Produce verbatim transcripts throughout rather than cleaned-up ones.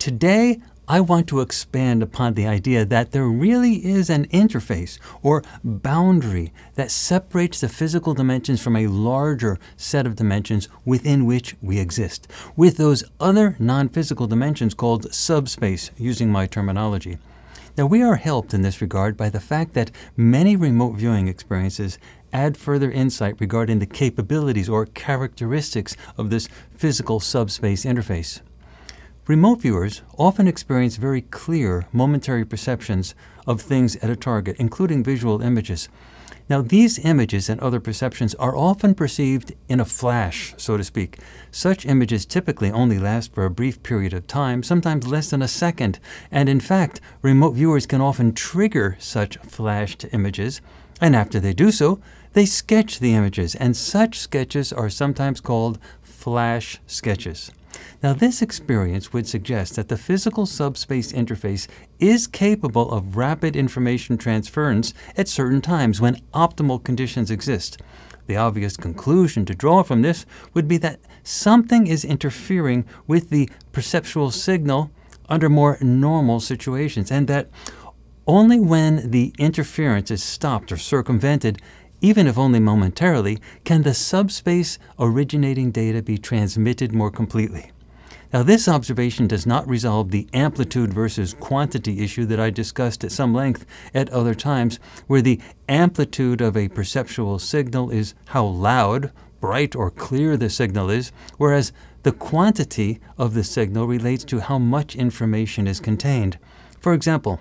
today, I want to expand upon the idea that there really is an interface or boundary that separates the physical dimensions from a larger set of dimensions within which we exist, with those other non-physical dimensions called subspace, using my terminology. Now, we are helped in this regard by the fact that many remote viewing experiences add further insight regarding the capabilities or characteristics of this physical subspace interface. Remote viewers often experience very clear momentary perceptions of things at a target, including visual images. Now, these images and other perceptions are often perceived in a flash, so to speak. Such images typically only last for a brief period of time, sometimes less than a second. And in fact, remote viewers can often trigger such flashed images, and after they do so, they sketch the images, and such sketches are sometimes called flash sketches. Now, this experience would suggest that the physical subspace interface is capable of rapid information transference at certain times when optimal conditions exist. The obvious conclusion to draw from this would be that something is interfering with the perceptual signal under more normal situations, and that only when the interference is stopped or circumvented, even if only momentarily, can the subspace originating data be transmitted more completely. Now, this observation does not resolve the amplitude versus quantity issue that I discussed at some length at other times, where the amplitude of a perceptual signal is how loud, bright, or clear the signal is, whereas the quantity of the signal relates to how much information is contained. For example,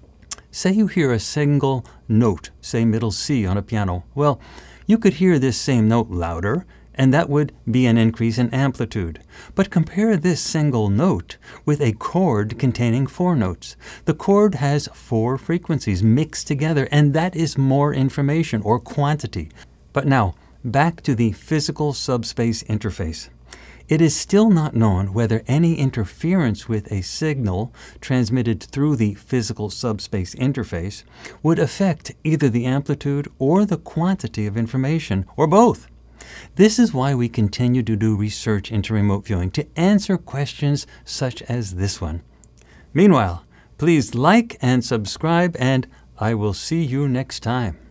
say you hear a single note, say middle C on a piano. Well, you could hear this same note louder, and that would be an increase in amplitude. But compare this single note with a chord containing four notes. The chord has four frequencies mixed together, and that is more information or quantity. But now, back to the physical subspace interface. It is still not known whether any interference with a signal transmitted through the physical subspace interface would affect either the amplitude or the quantity of information, or both. This is why we continue to do research into remote viewing, to answer questions such as this one. Meanwhile, please like and subscribe, and I will see you next time.